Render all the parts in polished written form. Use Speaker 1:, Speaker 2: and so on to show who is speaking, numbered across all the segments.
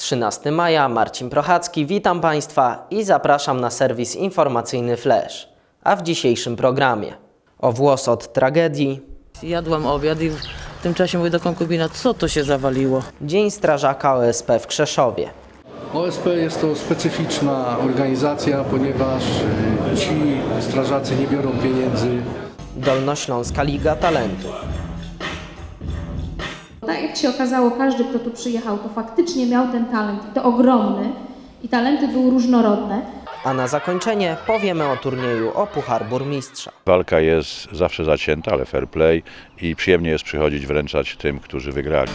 Speaker 1: 13 maja, Marcin Prochacki, witam Państwa i zapraszam na serwis informacyjny Flash. A w dzisiejszym programie o włos od tragedii.
Speaker 2: Jadłam obiad i w tym czasie mówię do konkubina, co to się zawaliło?
Speaker 1: Dzień strażaka OSP w Krzeszowie.
Speaker 3: OSP jest to specyficzna organizacja, ponieważ ci strażacy nie biorą pieniędzy.
Speaker 1: Dolnośląska Liga Talentów.
Speaker 4: Tak jak się okazało, każdy, kto tu przyjechał, to faktycznie miał ten talent, i to ogromny, i talenty były różnorodne.
Speaker 1: A na zakończenie powiemy o turnieju o Puchar Burmistrza.
Speaker 5: Walka jest zawsze zacięta, ale fair play i przyjemnie jest przychodzić wręczać tym, którzy wygrali.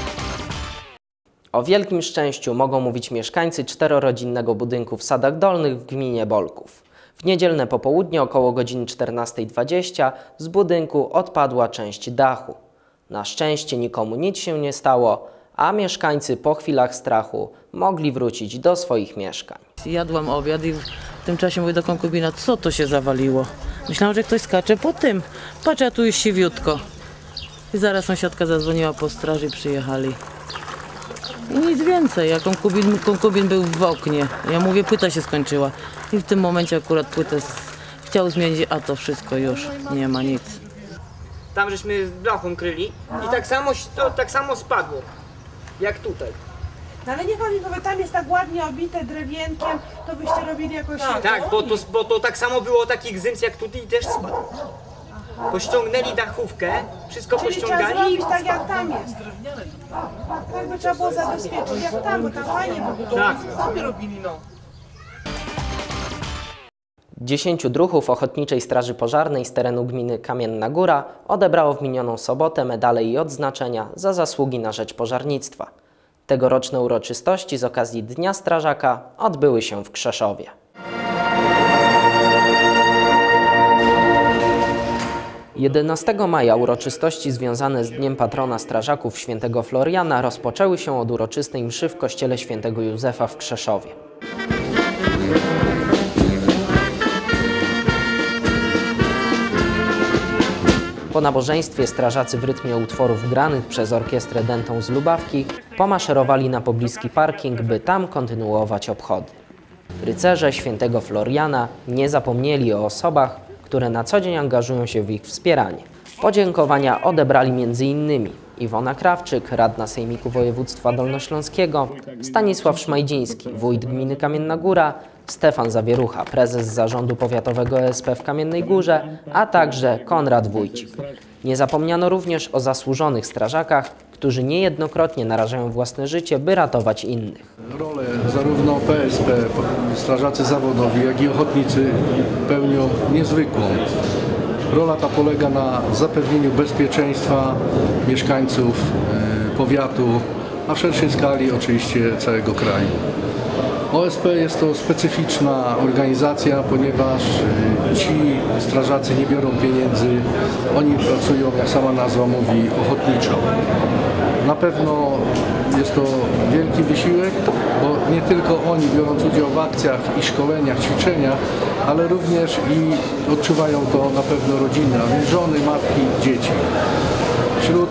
Speaker 1: O wielkim szczęściu mogą mówić mieszkańcy czterorodzinnego budynku w Sadach Dolnych w gminie Bolków. W niedzielne popołudnie około godziny 14:20 z budynku odpadła część dachu. Na szczęście nikomu nic się nie stało, a mieszkańcy po chwilach strachu mogli wrócić do swoich mieszkań.
Speaker 2: Jadłam obiad i w tym czasie mówię do konkubina, co to się zawaliło? Myślałam, że ktoś skacze po tym. Patrz, a tu jest siwiutko. I zaraz sąsiadka zadzwoniła po straży i przyjechali. I nic więcej, a konkubin był w oknie. Ja mówię, płyta się skończyła. I w tym momencie akurat płytę chciał zmienić, a to wszystko już nie ma nic.
Speaker 6: Tam żeśmy z blachą kryli i tak samo spadło, jak tutaj.
Speaker 7: No ale niech oni powie, tam jest tak ładnie obite drewienkiem, to byście robili jakoś...
Speaker 6: Tak, bo to tak samo było takich gzyms jak tutaj i też spadł. Pościągnęli dachówkę, wszystko
Speaker 7: Czyli trzeba
Speaker 6: pościągali
Speaker 7: zrobić tak jak tam jest. Tak by trzeba było zabezpieczyć jak tam, bo tam fajnie by było.
Speaker 6: Tak.
Speaker 7: Sami robili, no.
Speaker 1: 10 druhów Ochotniczej Straży Pożarnej z terenu gminy Kamienna Góra odebrało w minioną sobotę medale i odznaczenia za zasługi na rzecz pożarnictwa. Tegoroczne uroczystości z okazji Dnia Strażaka odbyły się w Krzeszowie. Jedenastego maja uroczystości związane z Dniem Patrona Strażaków Świętego Floriana rozpoczęły się od uroczystej mszy w kościele Świętego Józefa w Krzeszowie. Po nabożeństwie strażacy w rytmie utworów granych przez orkiestrę dętą z Lubawki pomaszerowali na pobliski parking, by tam kontynuować obchody. Rycerze Świętego Floriana nie zapomnieli o osobach, które na co dzień angażują się w ich wspieranie. Podziękowania odebrali m.in. Iwona Krawczyk, radna Sejmiku Województwa Dolnośląskiego, Stanisław Szmajdziński, wójt gminy Kamienna Góra, Stefan Zawierucha, prezes Zarządu Powiatowego OSP w Kamiennej Górze, a także Konrad Wójcik. Nie zapomniano również o zasłużonych strażakach, którzy niejednokrotnie narażają własne życie, by ratować innych.
Speaker 3: Rolę zarówno PSP, strażacy zawodowi, jak i ochotnicy pełnią niezwykłą. Rola ta polega na zapewnieniu bezpieczeństwa mieszkańców powiatu, a w szerszej skali oczywiście całego kraju. OSP jest to specyficzna organizacja, ponieważ ci strażacy nie biorą pieniędzy, oni pracują, jak sama nazwa mówi, ochotniczo. Na pewno jest to wielki wysiłek, bo nie tylko oni, biorąc udział w akcjach i szkoleniach, ćwiczeniach, ale również i odczuwają to na pewno rodziny, a więc żony, matki, dzieci. Wśród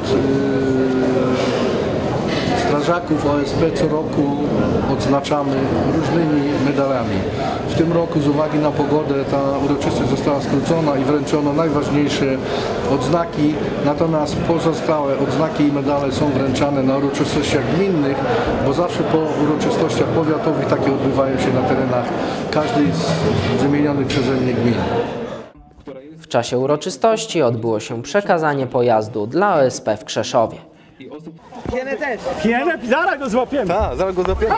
Speaker 3: strażaków OSP co roku odznaczamy różnymi medalami. W tym roku z uwagi na pogodę ta uroczystość została skrócona i wręczono najważniejsze odznaki, natomiast pozostałe odznaki i medale są wręczane na uroczystościach gminnych, bo zawsze po uroczystościach powiatowych takie odbywają się na terenach każdej z wymienionych przeze mnie gmin.
Speaker 1: W czasie uroczystości odbyło się przekazanie pojazdu dla OSP w Krzeszowie.
Speaker 6: Pienę też.
Speaker 8: Pienę? Zaraz go złapiemy.
Speaker 3: Tak, zaraz go złapiemy.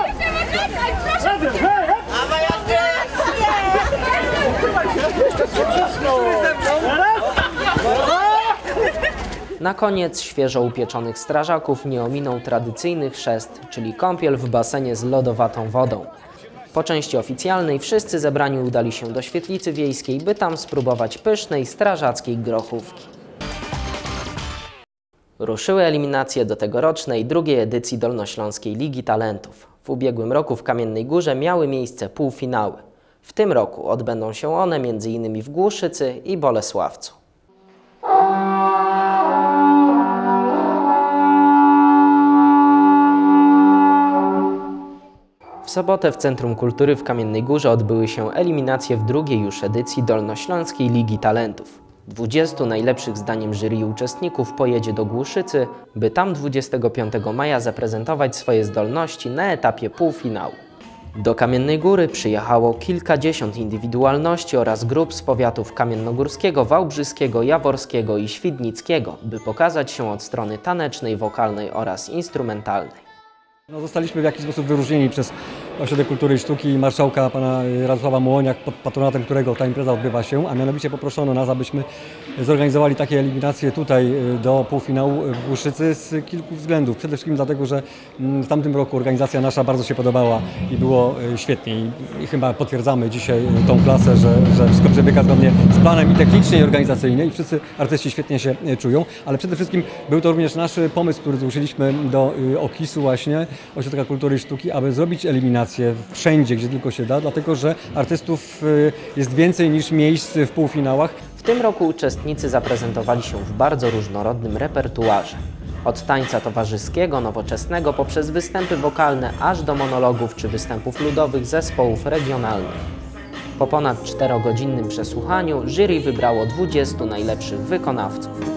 Speaker 1: Na koniec świeżo upieczonych strażaków nie ominął tradycyjny chrzest, czyli kąpiel w basenie z lodowatą wodą. Po części oficjalnej wszyscy zebrani udali się do świetlicy wiejskiej, by tam spróbować pysznej strażackiej grochówki. Ruszyły eliminacje do tegorocznej drugiej edycji Dolnośląskiej Ligi Talentów. W ubiegłym roku w Kamiennej Górze miały miejsce półfinały. W tym roku odbędą się one m.in. w Głuszycy i Bolesławcu. sobotę w Centrum Kultury w Kamiennej Górze odbyły się eliminacje w drugiej już edycji Dolnośląskiej Ligi Talentów. 20 najlepszych zdaniem jury uczestników pojedzie do Głuszycy, by tam 25 maja zaprezentować swoje zdolności na etapie półfinału. Do Kamiennej Góry przyjechało kilkadziesiąt indywidualności oraz grup z powiatów kamiennogórskiego, wałbrzyskiego, jaworskiego i świdnickiego, by pokazać się od strony tanecznej, wokalnej oraz instrumentalnej.
Speaker 9: Zostaliśmy w jakiś sposób wyróżnieni przez Ośrodek Kultury i Sztuki i marszałka pana Radosława Mułoniak, pod patronatem którego ta impreza odbywa się, a mianowicie poproszono nas, abyśmy zorganizowali takie eliminacje tutaj do półfinału w Głuszycy z kilku względów. Przede wszystkim dlatego, że w tamtym roku organizacja nasza bardzo się podobała i było świetnie i chyba potwierdzamy dzisiaj tą klasę, że wszystko przebiega zgodnie z planem i technicznie, i organizacyjnie i wszyscy artyści świetnie się czują, ale przede wszystkim był to również nasz pomysł, który zgłosiliśmy do OKiS-u właśnie, Ośrodka Kultury i Sztuki, aby zrobić eliminację wszędzie, gdzie tylko się da, dlatego że artystów jest więcej niż miejsc w półfinałach.
Speaker 1: W tym roku uczestnicy zaprezentowali się w bardzo różnorodnym repertuarze. Od tańca towarzyskiego, nowoczesnego, poprzez występy wokalne, aż do monologów czy występów ludowych zespołów regionalnych. Po ponad 4-godzinnym przesłuchaniu jury wybrało 20 najlepszych wykonawców.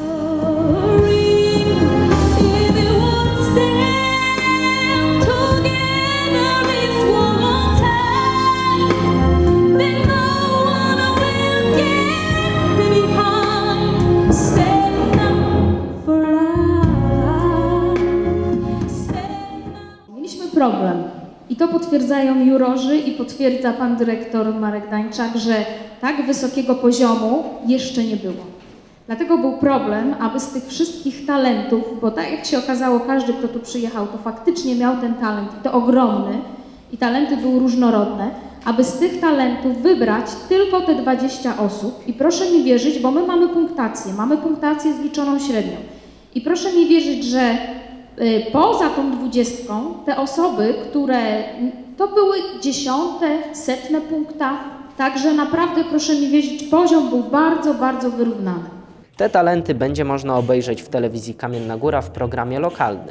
Speaker 4: Problem. I to potwierdzają jurorzy i potwierdza pan dyrektor Marek Dańczak, że tak wysokiego poziomu jeszcze nie było. Dlatego był problem, aby z tych wszystkich talentów, bo tak jak się okazało, każdy, kto tu przyjechał, to faktycznie miał ten talent, i to ogromny, i talenty były różnorodne, aby z tych talentów wybrać tylko te 20 osób. I proszę mi wierzyć, bo my mamy punktację zliczoną średnią. I proszę mi wierzyć, że poza tą 20 te osoby, które to były 10., 100 punkta, także naprawdę proszę mi wierzyć, poziom był bardzo, bardzo wyrównany.
Speaker 1: Te talenty będzie można obejrzeć w telewizji Kamienna Góra w programie lokalnym.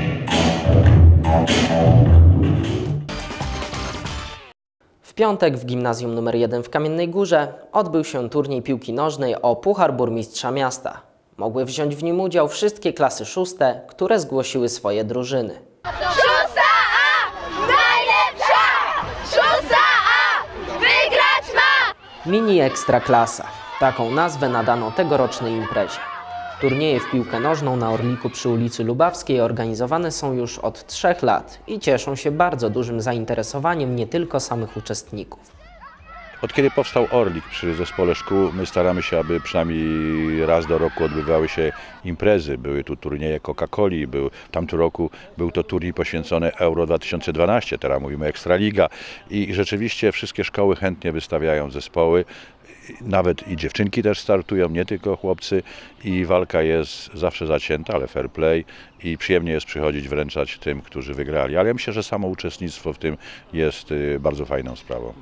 Speaker 1: W piątek w Gimnazjum nr 1 w Kamiennej Górze odbył się turniej piłki nożnej o Puchar Burmistrza Miasta. Mogły wziąć w nim udział wszystkie klasy 6, które zgłosiły swoje drużyny.
Speaker 10: 6 A! Najlepsza! 6 A! Wygrać ma!
Speaker 1: Mini Ekstraklasa. Taką nazwę nadano tegorocznej imprezie. Turnieje w piłkę nożną na Orliku przy ulicy Lubawskiej organizowane są już od 3 lat i cieszą się bardzo dużym zainteresowaniem nie tylko samych uczestników.
Speaker 5: Od kiedy powstał Orlik przy zespole szkół, my staramy się, aby przynajmniej raz do roku odbywały się imprezy. Były tu turnieje Coca-Coli, w tamtym roku był to turniej poświęcony Euro 2012, teraz mówimy Ekstraliga i rzeczywiście wszystkie szkoły chętnie wystawiają zespoły. Nawet i dziewczynki też startują, nie tylko chłopcy i walka jest zawsze zacięta, ale fair play i przyjemnie jest przychodzić, wręczać tym, którzy wygrali. Ale ja myślę, że samo uczestnictwo w tym jest bardzo fajną sprawą.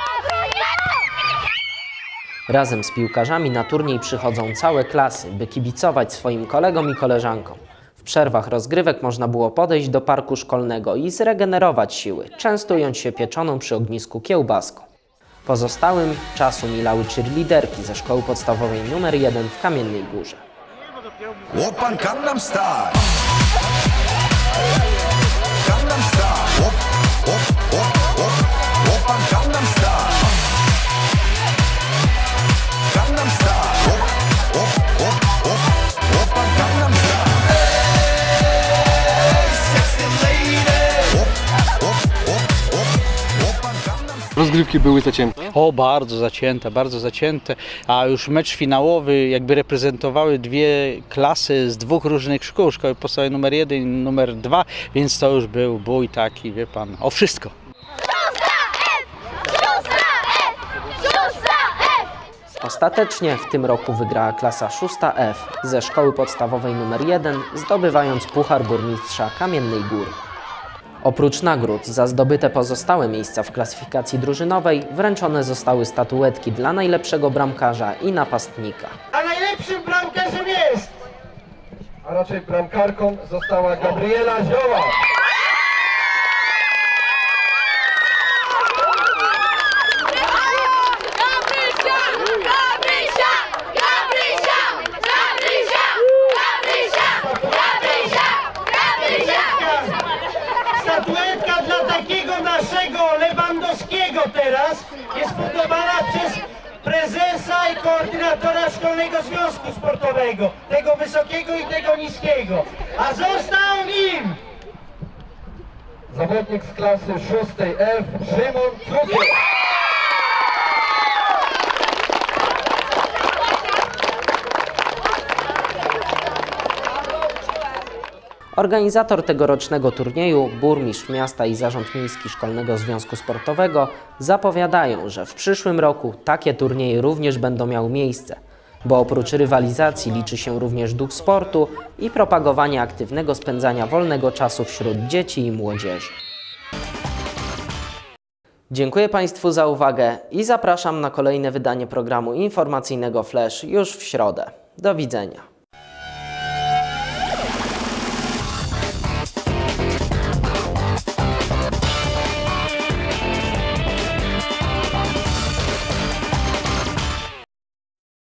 Speaker 1: Razem z piłkarzami na turniej przychodzą całe klasy, by kibicować swoim kolegom i koleżankom. W przerwach rozgrywek można było podejść do parku szkolnego i zregenerować siły, częstując się pieczoną przy ognisku kiełbaską. Pozostałym czasu milały cheerleaderki ze szkoły podstawowej nr 1 w Kamiennej Górze.
Speaker 11: Open Gangnam Style. Gangnam Style. Open Gangnam Style. Gangnam Style. Open Gangnam Style. Hey, sexy lady. Open Gangnam Style.
Speaker 12: Rozgrywki były zacięte.
Speaker 13: O, bardzo zacięte, a już mecz finałowy jakby reprezentowały dwie klasy z dwóch różnych szkół, szkoły podstawowej nr 1 i nr 2, więc to już był bój taki, wie pan, o wszystko.
Speaker 1: Ostatecznie w tym roku wygrała klasa 6F ze szkoły podstawowej nr 1, zdobywając Puchar Burmistrza Kamiennej Góry. Oprócz nagród za zdobyte pozostałe miejsca w klasyfikacji drużynowej wręczone zostały statuetki dla najlepszego bramkarza i napastnika.
Speaker 8: A najlepszym bramkarzem jest, a raczej bramkarką została Gabriela Zioła. teraz jest fundowana przez prezesa i koordynatora Szkolnego Związku Sportowego, tego wysokiego i tego niskiego. A został nim zawodnik z klasy 6F, Szymon Cukier.
Speaker 1: Organizator tegorocznego turnieju, burmistrz miasta i zarząd miejski Szkolnego Związku Sportowego zapowiadają, że w przyszłym roku takie turnieje również będą miały miejsce, bo oprócz rywalizacji liczy się również duch sportu i propagowanie aktywnego spędzania wolnego czasu wśród dzieci i młodzieży. Dziękuję Państwu za uwagę i zapraszam na kolejne wydanie programu informacyjnego Flash już w środę. Do widzenia.